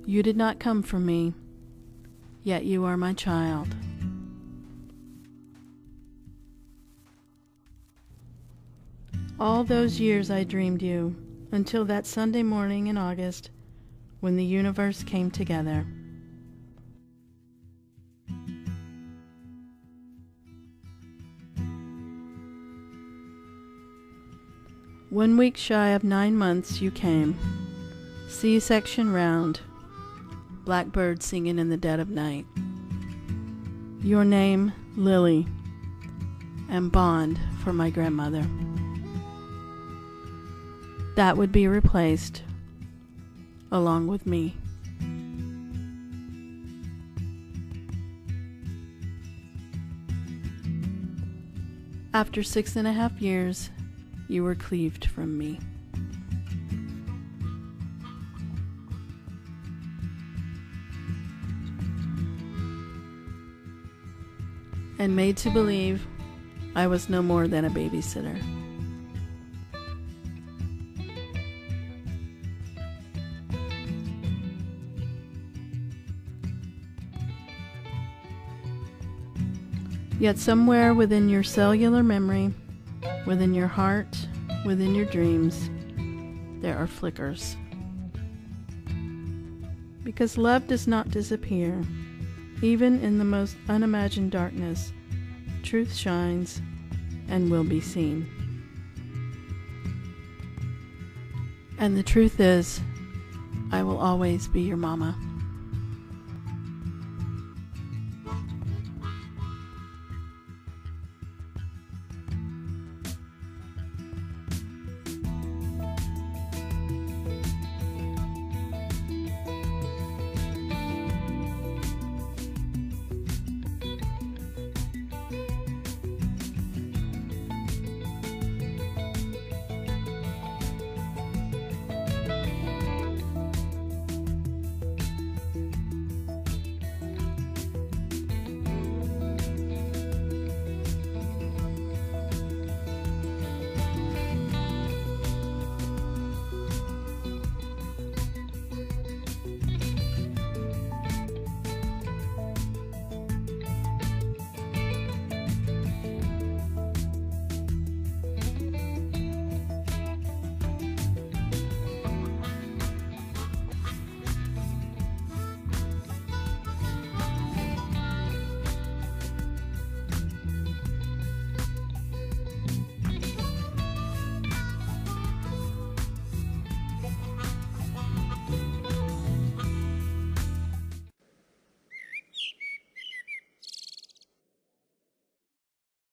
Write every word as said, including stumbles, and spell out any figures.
You did not come from me, yet you are my child. All those years I dreamed you, until that Sunday morning in August when the universe came together. One week shy of nine months you came, C-section round, blackbird singing in the dead of night. Your name, Lily, and Bond for my grandmother. That would be replaced, along with me. After six and a half years, you were cleaved from me. And made to believe I was no more than a babysitter. Yet somewhere within your cellular memory, within your heart, within your dreams, there are flickers. Because love does not disappear. Even in the most unimagined darkness, truth shines and will be seen. And the truth is, I will always be your mama.